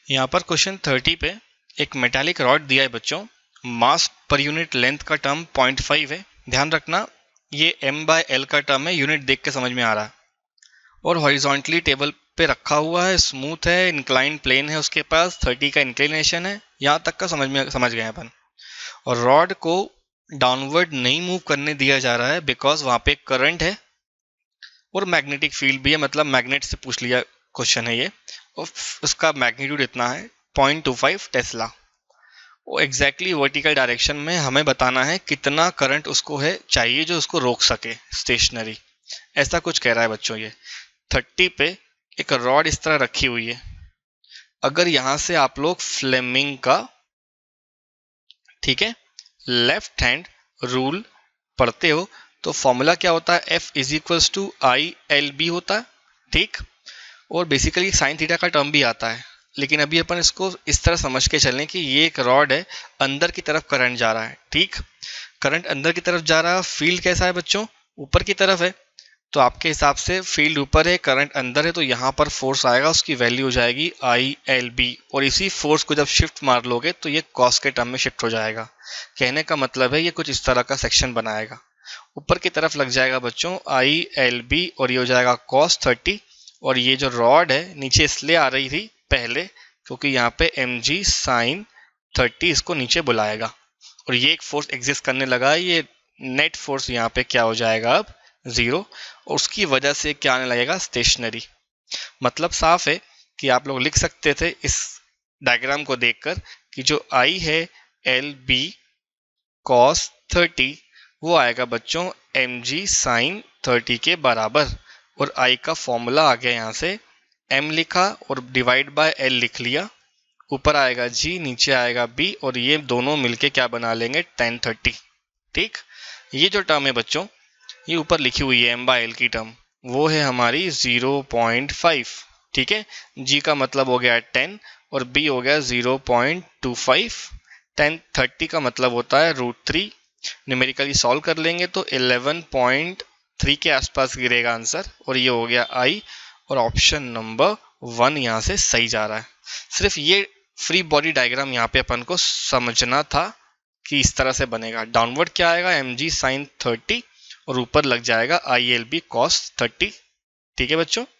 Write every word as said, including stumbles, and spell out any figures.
यहाँ पर question thirty पे एक मेटालिक रॉड दिया है बच्चों। मास पर यूनिट लेंथ का टर्म पॉइंट फाइव है। ध्यान रखना ये m बाय एल का टर्म है, यूनिट देख के समझ में आ रहा है। और हॉरिजॉन्टली टेबल पे रखा हुआ है, स्मूथ है, इंक्लाइन प्लेन है, उसके पास थर्टी का इंक्लिनेशन है। यहाँ तक का समझ में समझ गए अपन। और रॉड को डाउनवर्ड नहीं मूव करने दिया जा रहा है बिकॉज वहाँ पे करंट है और मैग्नेटिक फील्ड भी है, मतलब मैग्नेट से पूछ लिया क्वेश्चन है ये। और उसका मैग्नीट्यूड इतना है पॉइंट टू फाइव टेस्ला। वो एग्जैक्टली वर्टिकल डायरेक्शन में हमें बताना है कितना करंट उसको है चाहिए जो उसको रोक सके स्टेशनरी। ऐसा कुछ कह रहा है बच्चों। ये थर्टी पे एक रॉड इस तरह रखी हुई है। अगर यहां से आप लोग फ्लेमिंग का, ठीक है, लेफ्ट हैंड रूल पढ़ते हो तो फॉर्मूला क्या होता है, F is equals to I L B होता है, ठीक। और बेसिकली साइन थीटा का टर्म भी आता है, लेकिन अभी अपन इसको इस तरह समझ के चलें कि ये एक रॉड है, अंदर की तरफ करंट जा रहा है, ठीक। करंट अंदर की तरफ जा रहा है, फील्ड कैसा है बच्चों, ऊपर की तरफ है। तो आपके हिसाब से फील्ड ऊपर है, करंट अंदर है, तो यहाँ पर फोर्स आएगा, उसकी वैल्यू हो जाएगी आई एल बी। और इसी फोर्स को जब शिफ्ट मार लोगे तो ये कॉस के टर्म में शिफ्ट हो जाएगा। कहने का मतलब है ये कुछ इस तरह का सेक्शन बनाएगा, ऊपर की तरफ लग जाएगा बच्चों आई एल बी और ये हो जाएगा कॉस थर्टी। और ये जो रॉड है नीचे इसलिए आ रही थी पहले क्योंकि यहाँ पे एम जी साइन थर्टी इसको नीचे बुलाएगा और ये एक फोर्स एग्जिस्ट करने लगा है। ये नेट फोर्स यहाँ पे क्या हो जाएगा अब जीरो, और उसकी वजह से क्या आने लगेगा स्टेशनरी। मतलब साफ है कि आप लोग लिख सकते थे इस डायग्राम को देखकर कि जो आई है एल बी कॉस थर्टी वो आएगा बच्चों एम जी साइन थर्टी के बराबर। और आई का फॉर्मूला आ गया, यहाँ से m लिखा और डिवाइड बाय l लिख लिया, ऊपर आएगा g नीचे आएगा b और ये दोनों मिलके क्या बना लेंगे टेन थर्टी, ठीक। ये जो टर्म है बच्चों ये ऊपर लिखी हुई है m बाय l की टर्म, वो है हमारी जीरो पॉइंट फाइव, ठीक है। g का मतलब हो गया टेन और b हो गया zero point two five. Ten thirty का मतलब होता है रूट थ्री। न्यूमेरिकली सॉल्व कर लेंगे तो इलेवन पॉइंट थ्री के आसपास गिरेगा आंसर और ये हो गया आई। और ऑप्शन नंबर वन यहाँ से सही जा रहा है। सिर्फ ये फ्री बॉडी डायग्राम यहाँ पे अपन को समझना था कि इस तरह से बनेगा। डाउनवर्ड क्या आएगा एम जी साइन थर्टी और ऊपर लग जाएगा I L B cos thirty, ठीक है बच्चों।